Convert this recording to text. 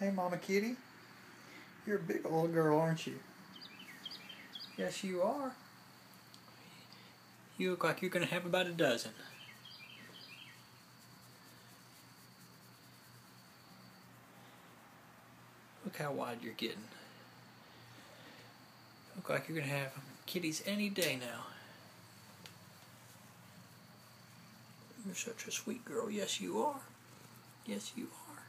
Hey, Mama Kitty. You're a big old girl, aren't you? Yes, you are. You look like you're going to have about a dozen. Look how wide you're getting. Look like you're going to have kitties any day now. You're such a sweet girl. Yes, you are. Yes, you are.